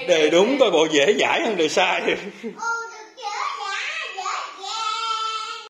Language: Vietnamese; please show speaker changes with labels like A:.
A: Đề đúng coi bộ dễ giải hơn đề sai.